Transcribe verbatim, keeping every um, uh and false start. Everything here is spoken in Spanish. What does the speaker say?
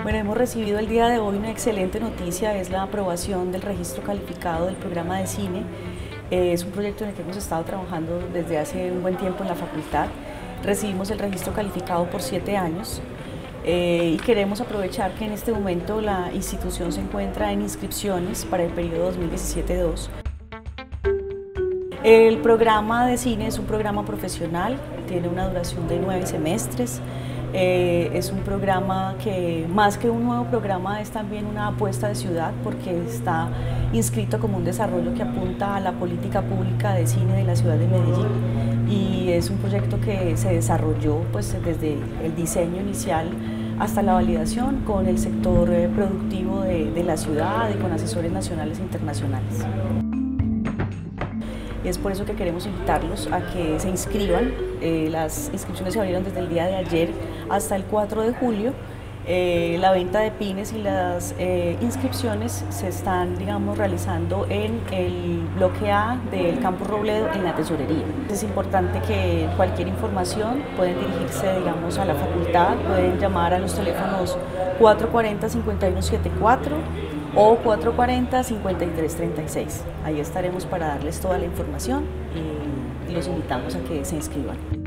Bueno, hemos recibido el día de hoy una excelente noticia, es la aprobación del registro calificado del programa de cine. Eh, es un proyecto en el que hemos estado trabajando desde hace un buen tiempo en la facultad. Recibimos el registro calificado por siete años eh, y queremos aprovechar que en este momento la institución se encuentra en inscripciones para el periodo dos mil diecisiete dos. El programa de cine es un programa profesional, tiene una duración de nueve semestres. Eh, es un programa que, más que un nuevo programa, es también una apuesta de ciudad porque está inscrito como un desarrollo que apunta a la política pública de cine de la ciudad de Medellín, y es un proyecto que se desarrolló pues, desde el diseño inicial hasta la validación con el sector eh, productivo de, de la ciudad y con asesores nacionales e internacionales. Y es por eso que queremos invitarlos a que se inscriban. Eh, las inscripciones se abrieron desde el día de ayer hasta el cuatro de julio. Eh, la venta de pines y las eh, inscripciones se están, digamos, realizando en el bloque A del Campus Robledo, en la tesorería. Es importante que cualquier información pueden dirigirse, digamos, a la facultad, pueden llamar a los teléfonos cuatro cuarenta, cincuenta y uno setenta y cuatro o cuatro cuarenta, cincuenta y tres treinta y seis. Ahí estaremos para darles toda la información y los invitamos a que se inscriban.